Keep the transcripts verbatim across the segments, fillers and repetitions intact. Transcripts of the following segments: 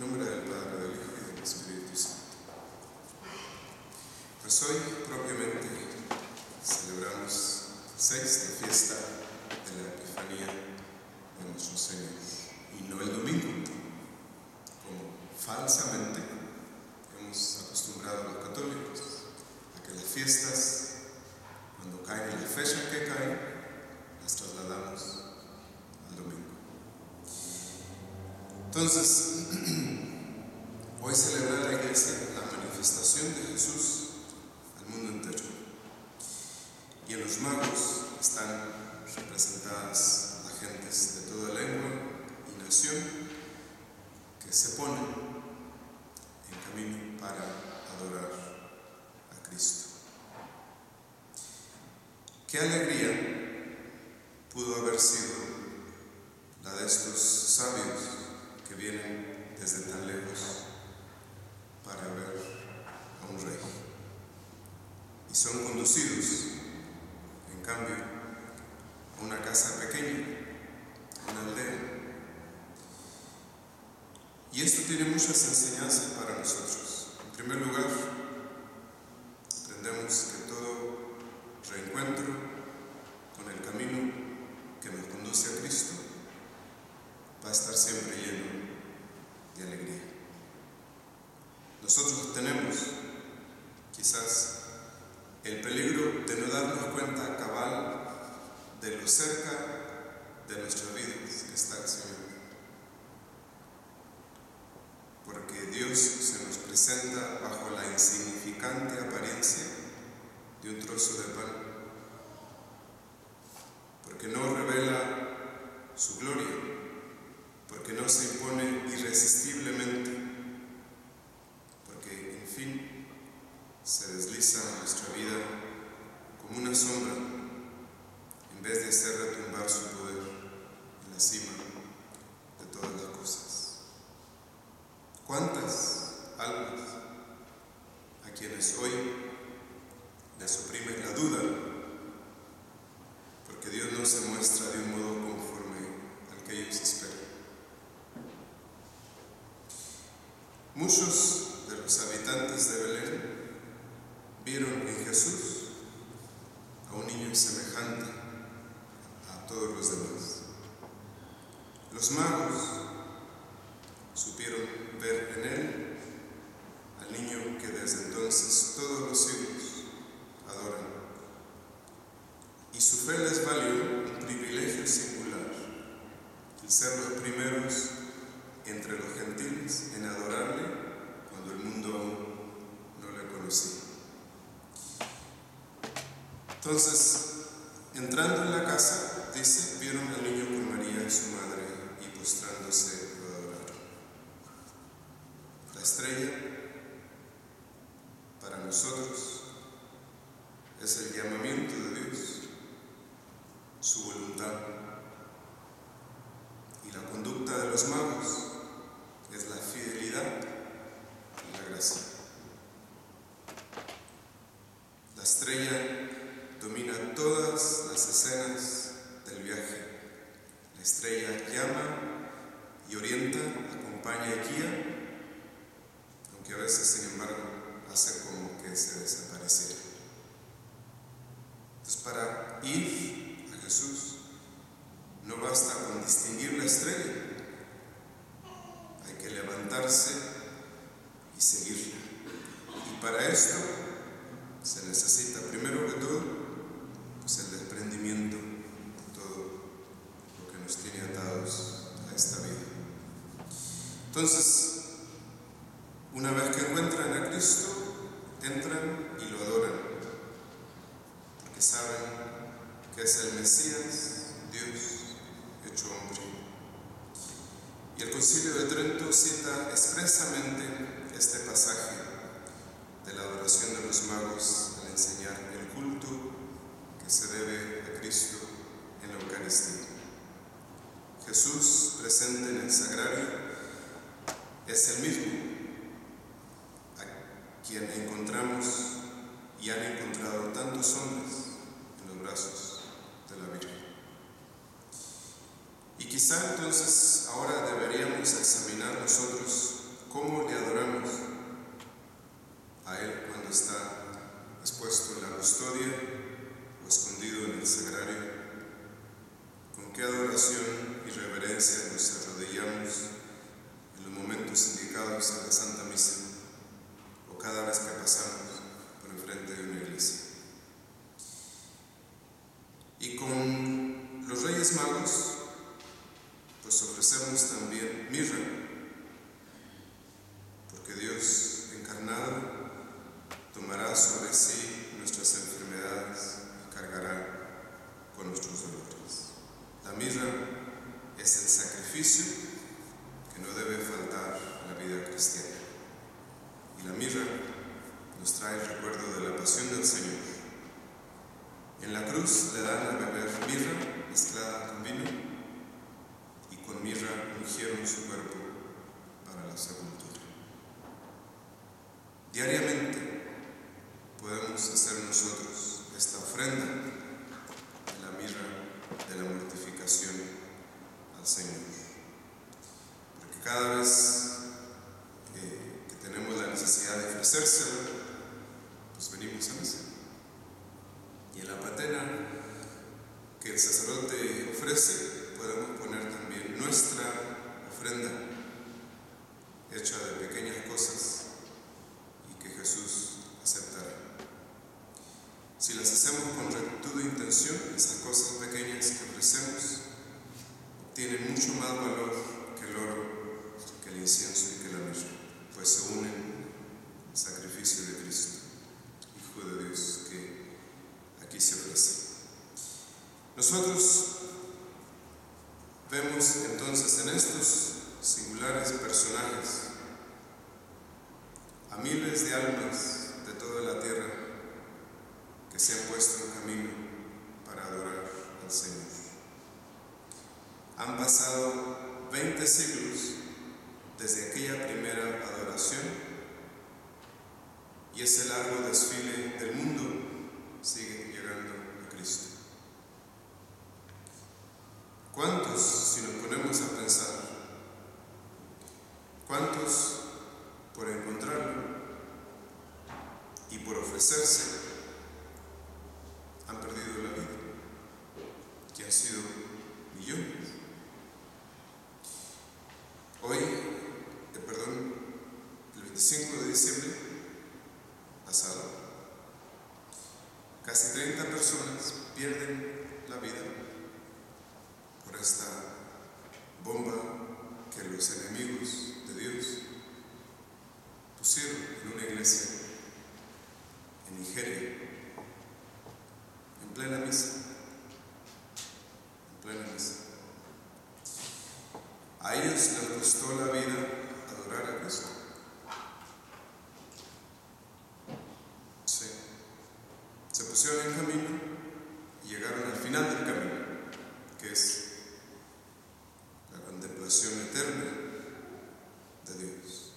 nombre del Padre, del Hijo y del Espíritu Santo. Pues hoy propiamente celebramos sexta fiesta de la Epifanía de nuestro Señor, y no el domingo, como falsamente hemos acostumbrado a los católicos, a que las fiestas, cuando caen en la fecha que caen, las trasladamos al domingo. Entonces, hoy celebra la Iglesia la manifestación de Jesús al mundo entero. Y en los magos están representadas las gentes de toda lengua y nación que se ponen en camino para adorar a Cristo. Qué alegría pudo haber sido la de estos sabios que vienen desde tan lejos para ver a un rey y son conducidos, en cambio, a una casa pequeña, a una aldea. Y esto tiene muchas enseñanzas para nosotros. En primer lugar, aprendemos que todo reencuentro con el camino que nos conduce a Cristo va a estar siempre lleno de alegría. Nosotros tenemos quizás el peligro de no darnos cuenta cabal de lo cerca de nuestra vida que está el Señor. Porque Dios se nos presenta bajo la insignificante apariencia de un trozo de pan, porque no revela su gloria, porque no se impone irresistiblemente, porque en fin se desliza en nuestra vida como una sombra en vez de hacer retumbar su poder en la cima de todas las cosas. ¿Cuántas almas a quienes hoy les oprime la duda porque Dios no se muestra de un modo conforme al que ellos esperan? Muchos de los habitantes de Belén vieron en Jesús a un niño semejante a todos los demás. Los magos supieron ver en él al niño que desde entonces todos los siglos adoran. Y su fe les valió un privilegio singular, el ser los primeros entre los gentiles en adorarle cuando el mundo aún no le conocía. Entonces, entrando en la casa, dice, vieron al niño con María, su madre, y postrándose lo adoraron. La estrella, para nosotros, es el llamamiento de Dios, su voluntad. Y la conducta de los magos es la fidelidad y la gracia. La estrella domina todas las escenas del viaje. La estrella llama y orienta, acompaña y guía, aunque a veces, sin embargo, hace como que se desapareciera. Entonces, para ir a Jesús, no basta con distinguir la estrella, hay que levantarse y seguirla. Y para esto se necesita, primero que todo, pues el desprendimiento de todo lo que nos tiene atados a esta vida. Entonces, una vez que encuentran a Cristo, entran y lo adoran, porque saben que es el Mesías, Dios hecho hombre. Y el Concilio de Trento cita expresamente este pasaje de la adoración de los magos al enseñar el culto que se debe a Cristo en la Eucaristía. Jesús, presente en el sagrario, es el mismo a quien encontramos y han encontrado tantos hombres en los brazos de la Virgen. Y quizá entonces ahora deberíamos examinar nosotros cómo le adoramos a Él cuando está expuesto en la custodia o escondido en el sagrario. Con qué adoración y reverencia nos arrodillamos en los momentos indicados en la Santa Misa o cada vez que pasamos por enfrente de una iglesia. Y con los Reyes Magos pues ofrecemos también mirra, porque Dios encarnado tomará sobre sí nuestras enfermedades y cargará con nuestros dolores. La mirra es el sacrificio que no debe faltar en la vida cristiana. Y la mirra nos trae el recuerdo de la pasión del Señor. En la cruz le dan a beber mirra mezclada con vino, y con mirra ungieron su cuerpo para la sepultura. Diariamente podemos hacer nosotros esta ofrenda de la mirra de la mortificación al Señor, porque cada vez eh, que tenemos la necesidad de ofrecérselo, pues venimos a misa. Y en la patena que el sacerdote ofrece, podemos poner también nuestra ofrenda, hecha de pequeñas cosas y que Jesús aceptará. Si las hacemos con rectitud de intención, esas cosas pequeñas que ofrecemos tienen mucho más valor que el oro, que el incienso y que la mirra, pues se unen al sacrificio de Cristo, Hijo de Dios, que aquí se ofrece. Nosotros vemos entonces en estos singulares personajes a miles de almas de toda la tierra que se han puesto en camino para adorar al Señor. Han pasado veinte siglos desde aquella primera adoración, y ese largo desfile del mundo sigue llegando a Cristo. ¿Cuántos, si nos ponemos a pensar, cuántos por encontrarlo y por ofrecerse han perdido la vida? Que han sido millones. Hoy, eh, perdón, el veinticinco de diciembre pasado, casi treinta personas pierden la vida por esta bomba que los enemigos de Dios pusieron en una iglesia en Nigeria, en plena misa, en plena misa. A ellos les costó la vida adorar a Cristo. Sí. Se pusieron en camino y llegaron al final del camino, que es la contemplación eterna de Dios.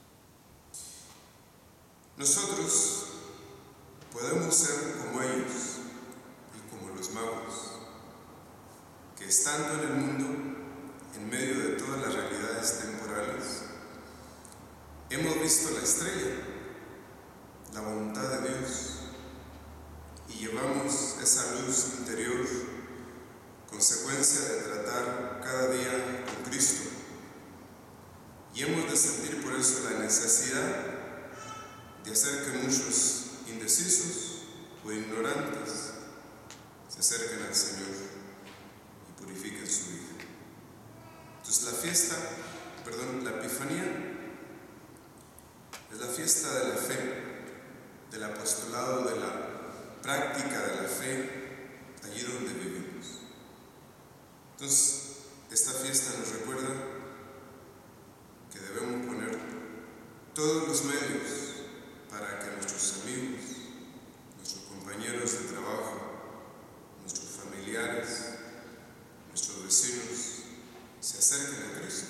Nosotros podemos ser como ellos y como los magos, que estando en el mundo, en medio de todas las realidades temporales, hemos visto la estrella, la voluntad de Dios, y llevamos esa luz interior, consecuencia de tratar cada día con Cristo. Y hemos de sentir por eso la necesidad de hacer que muchos indecisos o ignorantes se acerquen al Señor y purifiquen su vida. Entonces la fiesta, perdón, la Epifanía es la fiesta de la fe, del apostolado, de la práctica de la fe allí donde vivimos. Entonces, esta fiesta nos recuerda que debemos poner todos los medios para que nuestros amigos, nuestros compañeros de trabajo, nuestros familiares, nuestros vecinos se acerquen a Cristo.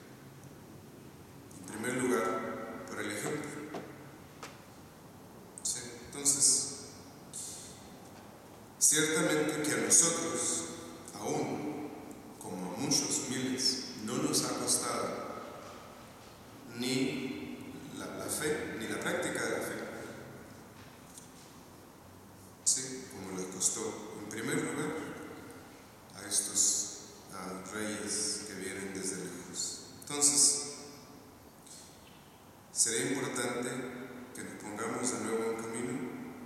En primer lugar, por el ejemplo. ¿Sí? Entonces, ciertamente que a nosotros, aún como a muchos miles, no nos ha costado ni la, la fe, ni la práctica de la fe. Sí, como les costó en primer lugar a estos a reyes que vienen desde lejos. Entonces, sería importante que nos pongamos de nuevo en camino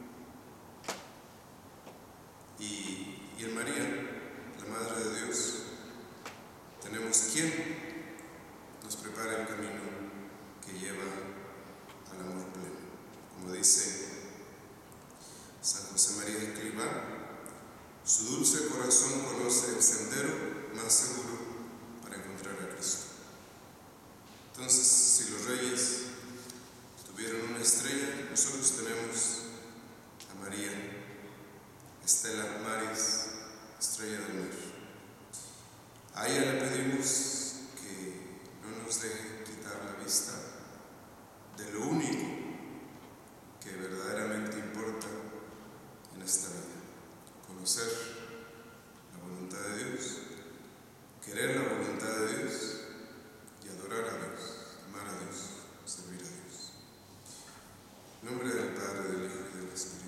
y, y en María, la Madre de Dios, tenemos quien nos prepara el camino que lleva al amor pleno. Como dice San José María Escrivá, su dulce corazón conoce el sendero más seguro para encontrar a Cristo. Entonces, si los reyes tuvieron una estrella, nosotros tenemos a María, Stella Maris, estrella del mar. A ella le pedimos que no nos deje quitar la vista de lo único que verdaderamente importa en esta vida: conocer la voluntad de Dios, querer la voluntad de Dios y adorar a Dios, amar a Dios, servir a Dios. En nombre del Padre, del Hijo y del Espíritu.